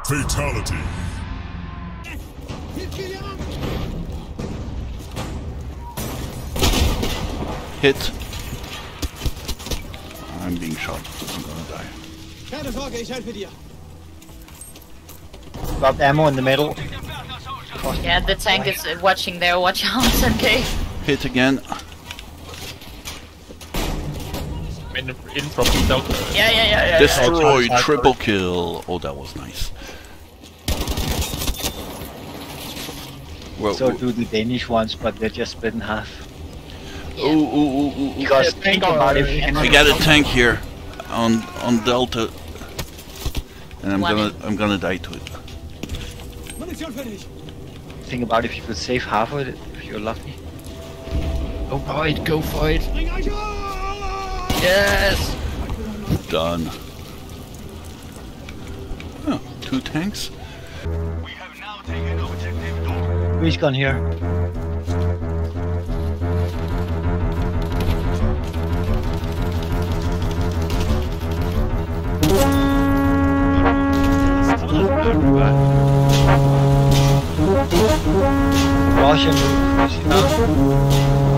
Fatality. Hit. I'm being shot. I'm gonna die. Keine Sorge, ich helfe dir. Dropped ammo in the middle. Yeah, the tank is watching there. Watch out, okay? Hit again. In from Delta. Yeah. Destroyed. Triple kill. Oh, that was nice. Well, So do the Danish ones, but they're just split in half. ooh. Because think about if you can. I got a tank here on Delta, and I'm gonna die to it. Munition für dich. Think about if you could save half of it if you're lucky. Go for it, go for it. Bring euch auf! Yes! Done. Oh, 2 tanks. We have now taken objective Dog. Breeze gun here. Russian.